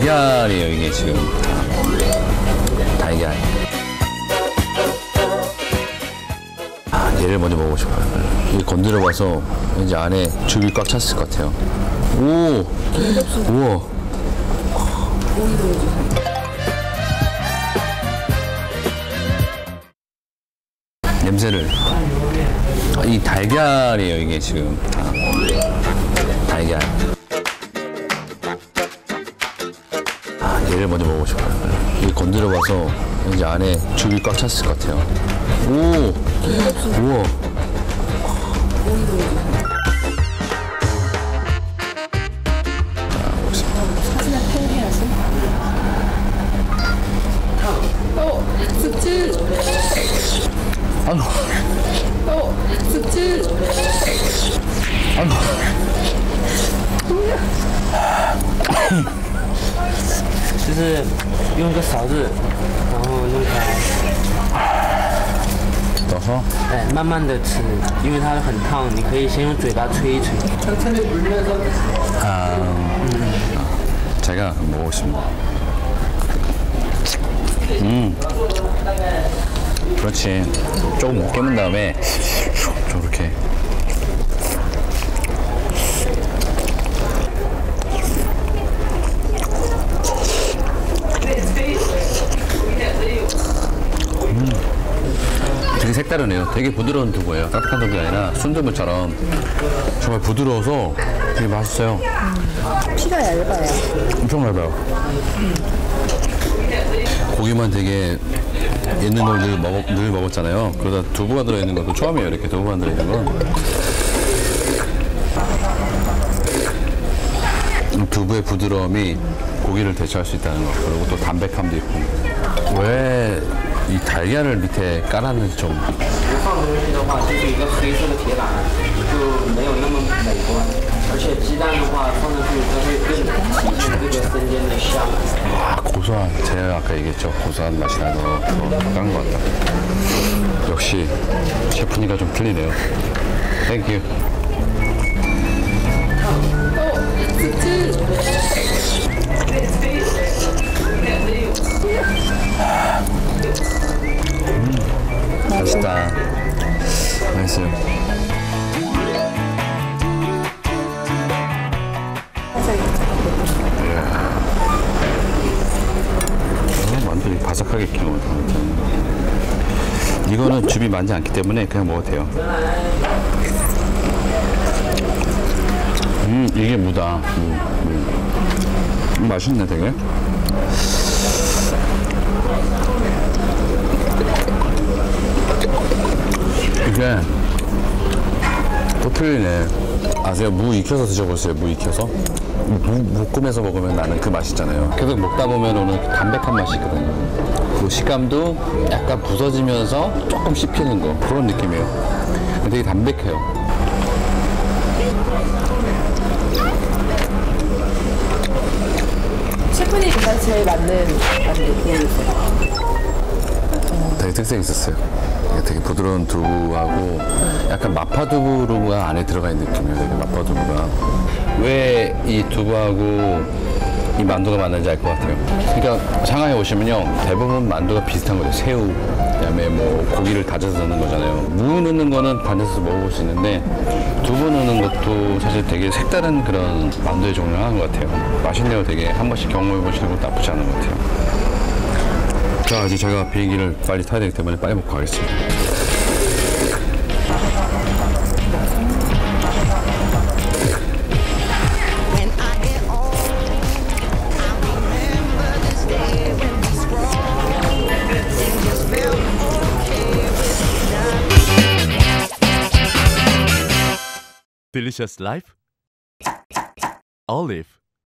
달걀이에요, 이게 지금. 달걀. 얘를 먼저 먹고 싶어요. 이 건드려 봐서 왠지 안에 죽이 꽉 찼을 것 같아요. 오! 우와! 냄새를. 이 달걀이에요, 이게 지금. 달걀. 얘를 먼저 먹고 싶어요. 이 건드려 봐서 왠지 안에 죽이 꽉 찼을 것 같아요. 오! 우와! 사진을 팽해야지. 습질. 아유. 습질. 아유. 就是用个勺子，然后弄开， 넣어서 哎，慢慢的吃，因为它很烫，你可以先用嘴巴吹一吹。 제가 먹었습니다. 그렇지. 조금 깨문 다음에 저렇게. 되게 색다르네요. 되게 부드러운 두부예요. 딱딱한 두부가 아니라 순두부처럼 정말 부드러워서 되게 맛있어요. 피가 얇아요. 엄청 얇아요. 고기만 되게 있는 걸 늘 먹었잖아요. 그러다 두부가 들어있는 것도 처음이에요. 이렇게 두부가 들어있는 건. 두부의 부드러움이 고기를 대체할 수 있다는 거. 그리고 또 담백함도 있고. 왜 이 달걀을 밑에 깔았는지 좀. 放东西的话，就是一个黑色的铁板，就没有那么美观。而且鸡蛋的话放上去，它会更提出这个生煎的香。 와, 고소한, 제가 아까 얘기했죠. 고소한 맛이 나서 더 깐 것 같다. 역시 셰프니까 좀 틀리네요. 땡큐. 맛있다. 맛있어요. 완전히 바삭하게 익힌 것 같아요. 이거는 즙이 많지 않기 때문에 그냥 먹어도 돼요. 이게 무다. 맛있네, 되게. 이게 또 틀리네. 아세요? 무 익혀서 드셔보세요. 무 익혀서. 볶음해서 먹으면 나는 그 맛 있잖아요. 계속 먹다 보면 오는 그 담백한 맛이 있거든요. 그 식감도 약간 부서지면서 조금 씹히는 거, 그런 느낌이에요. 되게 담백해요. 셰프님 정말 제일 맞는 만두이세요. 되게 특색이 있었어요. 되게 부드러운 두부하고 약간 마파두부가 안에 들어가 있는 느낌이에요. 되게 마파두부가. 왜 이 두부하고 이 만두가 맞는지 알 것 같아요. 그러니까 상하이에 오시면요, 대부분 만두가 비슷한 거죠. 새우, 그다음에 뭐 고기를 다져서 넣는 거잖아요. 무 넣는 거는 다져서 먹어볼 수 있는데 두부 넣는 것도 사실 되게 색다른 그런 만두의 종류를 하는 것 같아요. 맛있네요. 되게 한 번씩 경험해 보시는 것도 나쁘지 않은 것 같아요. 자, 이제 제가 비행기를 빨리 타야 되기 때문에 빨리 먹고 가겠습니다. Delicious Life Olive